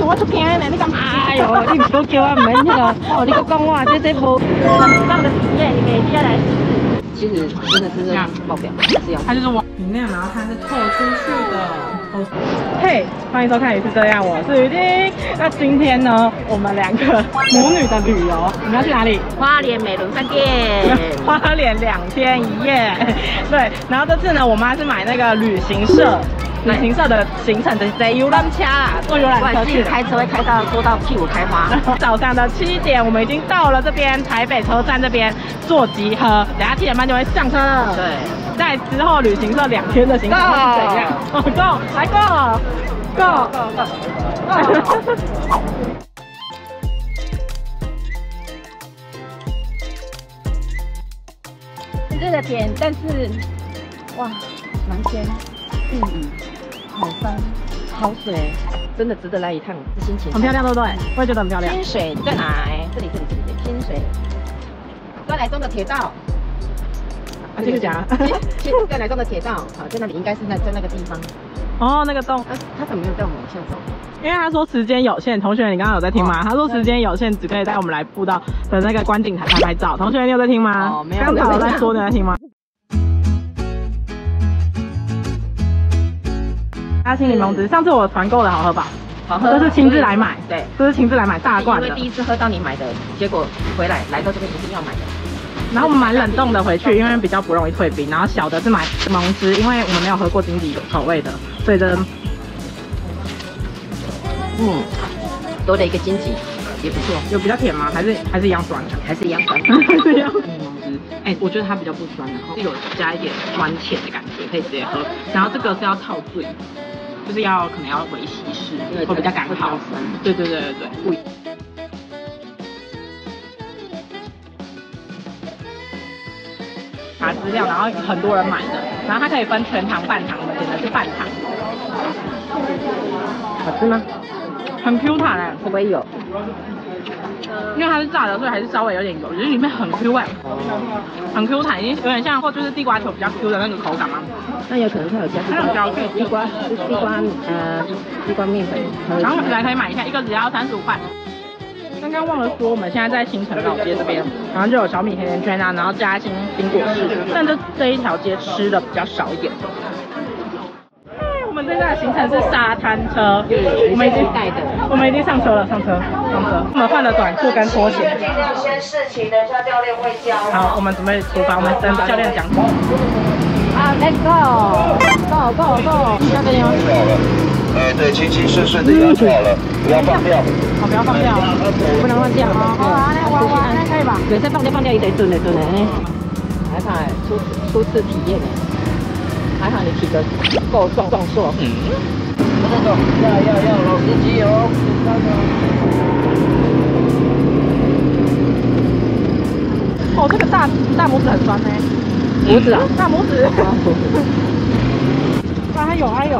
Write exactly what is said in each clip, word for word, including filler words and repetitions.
我出惊呢，你干嘛？哎呦，你不叫我们那个，哦，你讲我这这无很棒的体验，你可以接下来试试。其实真的是这样爆表，是要。它就是往里面，然后它是透出去的。嘿， hey, 欢迎收看也是这样，我是于丁。那今天呢，我们两个母女的旅游，我们要去哪里？花莲美伦饭店。花莲两天一夜。对，然后这次呢，我妈是买那个旅行社。旅行社的行程的在游览车啦，坐游览车去开车会开到坐到屁股开花。早上的七点，我们已经到了这边台北车站这边做集合，等下七点半就会上车了。对，在之后旅行社两天的行程会怎样？哦 ，Go， 来 Go，Go，Go， 热的点，但是哇，蓝天。玉宇，好山，好水，真的值得来一趟，是心情。很漂亮，对不对？我也觉得很漂亮。清水在哪？这里，这里，这里，清水。在来中的铁道。啊，继续讲啊。在来中的铁道，好，在那里应该是在在那个地方。哦，那个洞。他他怎么没有带我们往下走？因为他说时间有限，同学，你刚刚有在听吗？他说时间有限，只可以带我们来步道的那个观景台拍拍照。同学，你有在听吗？哦，没有。刚才我在说，你在听吗？嘉兴柠檬汁，上次我团购的好喝吧？好喝，这是亲自来买，对，这是亲自来买大罐的。因为第一次喝到你买的，结果回来来到这边一定要买的。然后我们买冷冻的回去，因为比较不容易退冰。然后小的是买柠檬汁，因为我们没有喝过金桔口味的，所以这嗯多了一个金桔也不错。有比较甜吗？还是还是一样酸的？还是一样酸，还是一样。柠檬汁，哎，我觉得它比较不酸，然后有加一点酸甜的感觉，可以直接喝。然后这个是要套醉。就是要可能要微稀释，会比较刚好。对对对对对，不一。查资料，然后很多人买的，然后它可以分全糖、半糖，我们点的是半糖。好吃吗？很 Q 弹哎，会不会有？因为它是炸的，所以还是稍微有点油，就是里面很 Q 哎，很 Q 弹，已经有点像或就是地瓜球比较 Q 的那个口感吗？那有可能它有加地瓜，地瓜是地瓜呃地瓜面粉。然后来可以买一下，一个只要三十五块。刚刚忘了说，我们现在在新城老街这边，然后就有小米甜甜圈啊，然后嘉兴冰果室，但这这一条街吃的比较少一点。我们这次的行程是沙滩车，我们已经带的，我们已经上车了，上车，上车。我们换了短裤跟拖鞋。今天先试骑，等一下教练会教。好，我们准备出发，我们等教练讲。啊 ，Let's go，go go go， 教练要。 呃，对，轻轻顺顺的压就好了，不要放掉。 好，不要放掉，不能放掉。好啊，那娃娃那可以吧？对，再放掉放掉，一得准的准的。还怕初初次体验呢。还好你体格够壮壮硕。嗯。那个要要要老司机哦。哦，这个大大拇指很酸呢。拇指啊？大拇指。啊，还有还有。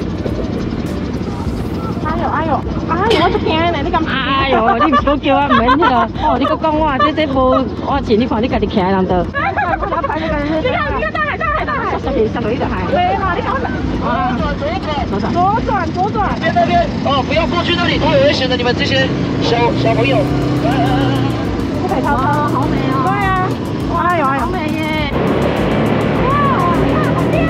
哎呦哎呦，哎呦，我出惊呢！你干嘛？哎呦，你唔好叫我唔免那个，哦，你搁讲我这这无我钱，你看你家己徛人倒。你看，你看大海，大海，大海。上边上头一个海。对嘛，你看我。啊，左转，左转，左转。边那边哦，不要过去那里，太危险了，你们这些小小朋友。不可以超车，好美哦。对啊，哎呦哎呦，好美耶。哇，你看旁边。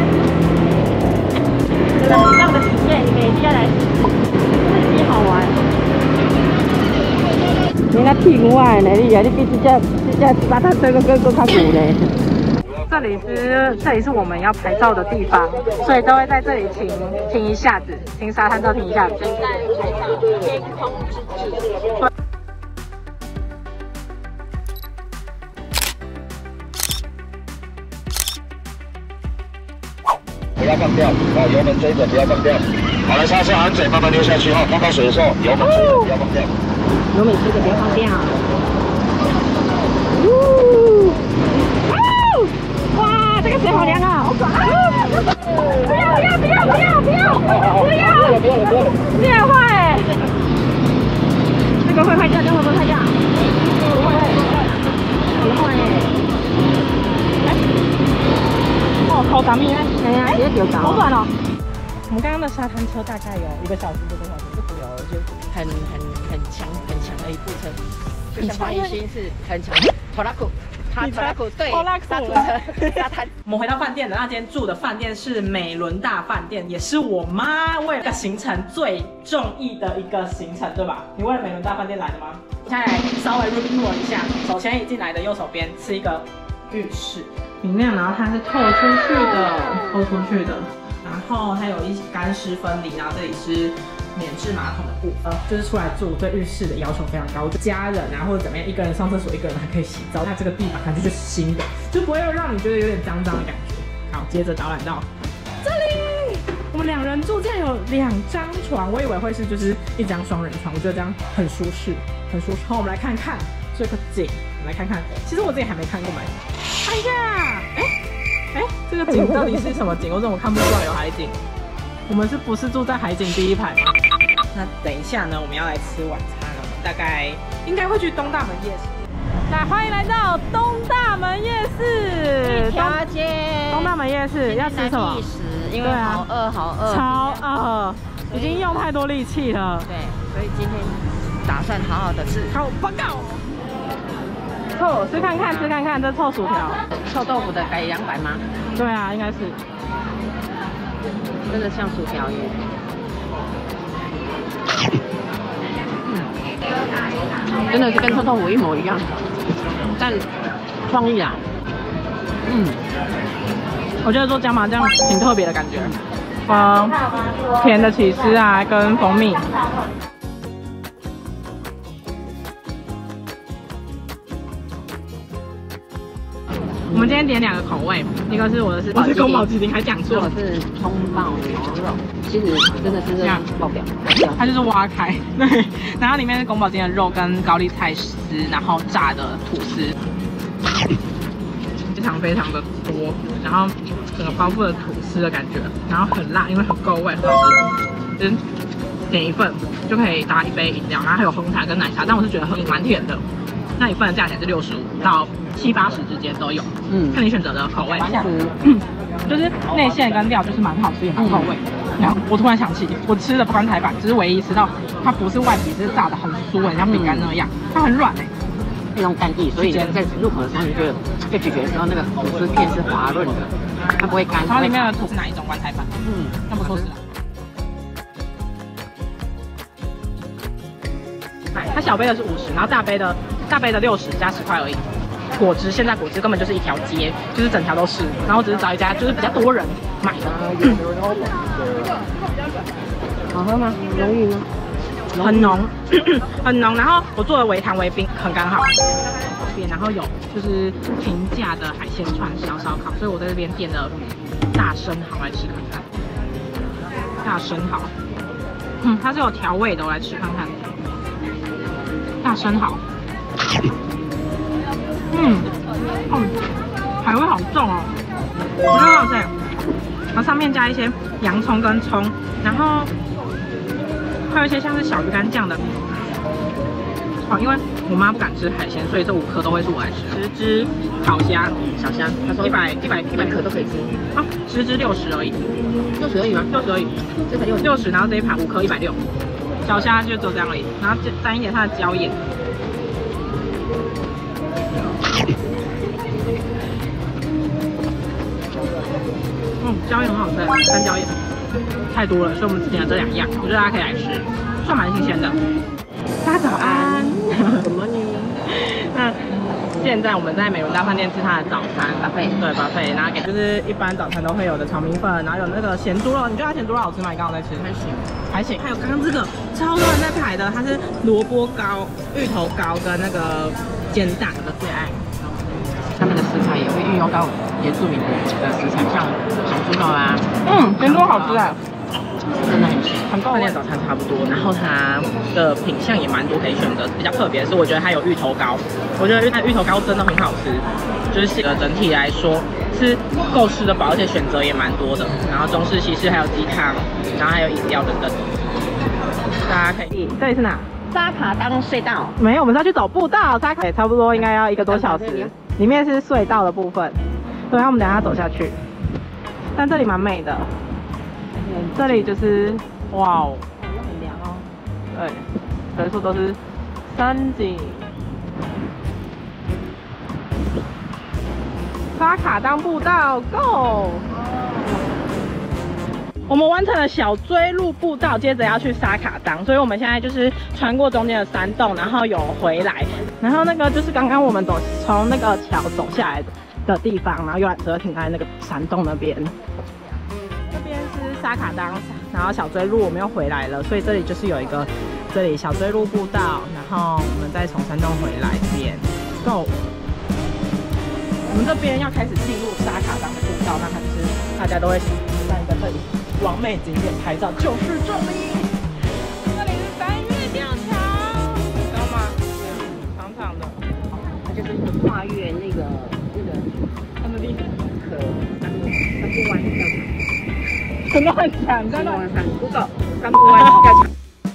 这个很棒的体验，你可以接下来。好玩，你那屁股啊，呢？你啊，你比这只这只沙滩车更更更较古呢。这里是这里是我们要拍照的地方，所以都会在这里停停一下子，停沙滩车停一下子。正在拍照天空之际。 不要放掉，啊，油门追着，不要放掉。好了，刹车含水，慢慢溜下去哈。碰到水的时候，油门追着，不要放掉。 油门追着，不要放掉。哇，这个水好凉啊！好爽啊！不要不要不要不要不要不要！不要了不要了不要了！这样坏，这个会坏掉，这个会不会坏掉？不会，不会哎。哦，好大米哎！哎呀，直接丢高。好短哦。我们刚刚的沙滩车大概有一个小时多个小时就不了，而且很很很强很强的一部车，就像黄一勋是很强的拖拉库。 他拖拉库对，沙土车沙滩。 我们回到饭店了，那今天住的饭店是美伦大饭店，也是我妈为了行程最中意的一个行程，对吧？你为了美伦大饭店来的吗？现在来稍微 room tour 一下，首先一进来的右手边是一个浴室，明亮，然后它是透出去的，透出去的，然后它有一些干湿分离，然后这里是。 免治马桶的部分，就是出来住对浴室的要求非常高，就家人啊或者怎么样，一个人上厕所，一个人还可以洗澡。它这个地板感觉就是新的，就不会让你觉得有点脏脏的感觉。好，接着导览到这里，我们两人住竟然有两张床，我以为会是就是一张双人床，我觉得这样很舒适，很舒适。好，我们来看看这个景，我们来看看，其实我自己还没看过没？哎呀，哎哎，这个景到底是什么景？我怎么看不出来有海景？ 我们是不是住在海景第一排吗？那等一下呢，我们要来吃晚餐了。大概应该会去东大门夜市。来，欢迎来到东大门夜市。 一条街。 东大门夜市要吃什么？ 因为好饿，好饿， 超饿，已经用太多力气了。 对，所以今天打算好好的吃。 好，报告。臭，吃看看，吃看看，这臭薯条。 臭豆腐的改两百吗？ 对啊，应该是。 真的像薯条耶！嗯，真的是跟臭豆腐一模一样，但创意啊，嗯， 我觉得做姜麻酱挺特别的感觉，嗯，甜的起司啊，跟蜂蜜。 我们今天点两个口味，一个是我的是，我是宫保鸡丁，还讲错， 我是葱爆牛肉，其实真的是这样爆表， 它就是挖开，对，然后里面是宫保鸡丁的肉跟高丽菜丝，然后炸的吐司，非常非常的多，然后整个包覆了吐司的感觉，然后很辣，因为很够味，很好吃，就是点一份就可以搭一杯饮料，然后还有红茶跟奶茶，但我是觉得很蛮甜的。 那一份的价钱是六十五到七八十之间都有，嗯，看你选择的口味。嗯，就是内馅跟料就是蛮好吃，也蛮够味。然后我突然想起，我吃的棺材板，只是唯一吃到它不是外皮是炸的很酥，很像饼干那样，它很软哎， 非常干硬，所以在入口的时候，你觉得在咀嚼的时候，那个吐司片是滑润的，它不会干。 它里面的吐是哪一种棺材板？嗯，那不错吃啊。 它小杯的是五十，然后大杯的大杯的六十加十块而已。果汁现在果汁根本就是一条街，就是整条都是，然后只是找一家就是比较多人买的。嗯、 好喝吗？浓郁吗？ 很浓，很浓。然后我做的微糖微冰很刚好。然后有就是平价的海鲜串烧烧烤，所以我在这边点了大生蚝来吃看看。大生蚝，嗯，它是有调味的，我来吃看看。 大生蚝，嗯，嗯，海味好重哦，我觉得好吃。然后上面加一些洋葱跟葱，然后还有一些像是小鱼干酱的。哦，因为我妈不敢吃海鲜，所以这五颗都会是我来吃。十只烤虾，小虾，他说一百一百一百颗都可以吃。啊，十只六十而已， 六十而已吗？ 六十而已， 这才六六十，然后这一盘五颗一百六。 小虾就只有这样而已，然后沾一点它的椒盐。嗯，椒盐很好吃，沾椒盐太多了，所以我们只点了这两样，我觉得大家可以来吃，算蛮新鲜的。大家早安。 什么呢？ 那现在我们在美伦大饭店吃它的早餐， 巴菲， 对巴菲，然后给就是一般早餐都会有的炒米粉，然后有那个咸猪肉，你觉得它咸猪肉好吃吗？你刚刚在吃？ 还行。 还行，还有刚刚这个超多人在排的，它是萝卜糕、芋头糕跟那个煎蛋的最爱。 他们的食材也会运用到原住民的食材，像咸猪肉啊。 嗯，咸猪肉好吃哎， 真的很吃。 很够。饭店早餐差不多，然后它的品相也蛮多可以选择。比较特别的是，我觉得它有芋头糕，我觉得它芋头糕真的很好吃，就是整体来说是够吃得饱，而且选择也蛮多的。然后中式、西式还有鸡汤，然后还有饮料等等。大家可以，这里是哪？ 沙卡当隧道。 没有，我们是要去走步道，沙卡也差不多应该要一个多小时。里面是隧道的部分，对，然后我们等一下走下去。但这里蛮美的，这里就是哇哦， 很凉哦。 对， 随处都是山景。沙卡当步道 ，Go！ 我们完成了小追路步道，接着要去沙卡当，所以我们现在就是穿过中间的山洞，然后有回来，然后那个就是刚刚我们走从那个桥走下来的地方，然后游览车停在那个山洞那边。这边是沙卡当，然后小追路我们又回来了，所以这里就是有一个这里小追路步道，然后我们再从山洞回来这边 ，Go！ 我们这边要开始进入沙卡当步道，那还是大家都会在一个这里。完美景点拍照就是这里，这里是三月吊桥，很高吗？长长的， 它就是一个跨越那个那个它的地可三不三不湾吊桥， 很乱讲，在乱讲 ，Google 三不湾吊桥。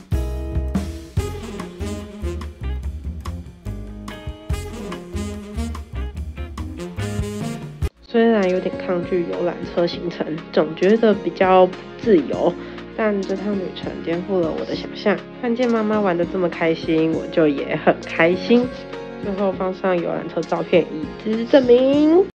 虽然有点抗拒游览车行程，总觉得比较不自由，但这趟旅程颠覆了我的想象。看见妈妈玩得这么开心，我就也很开心。最后放上游览车照片，以资证明。